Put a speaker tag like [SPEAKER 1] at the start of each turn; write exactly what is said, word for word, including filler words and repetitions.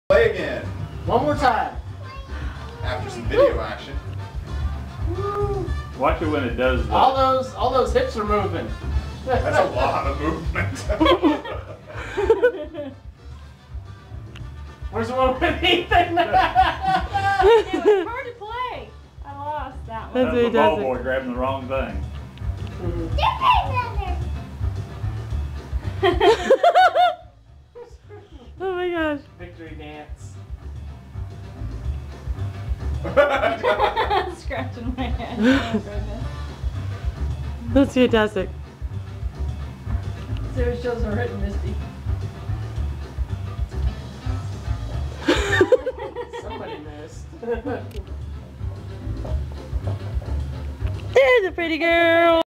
[SPEAKER 1] Play again.
[SPEAKER 2] One more time.
[SPEAKER 1] After some video action.
[SPEAKER 2] Woo.
[SPEAKER 3] Watch it when it does that.
[SPEAKER 2] All those, all those hips are moving.
[SPEAKER 1] That's a lot of movement.
[SPEAKER 2] Where's the one with Ethan?
[SPEAKER 4] It was hard to play. I lost that one.
[SPEAKER 3] That's the ball boy grabbing the wrong thing.
[SPEAKER 5] Oh my gosh.
[SPEAKER 2] Victory dance.
[SPEAKER 4] Scratching my head. Oh, goodness.
[SPEAKER 5] That's fantastic.
[SPEAKER 4] Sarah shows her written Misty.
[SPEAKER 2] Somebody missed.
[SPEAKER 5] There's a pretty girl.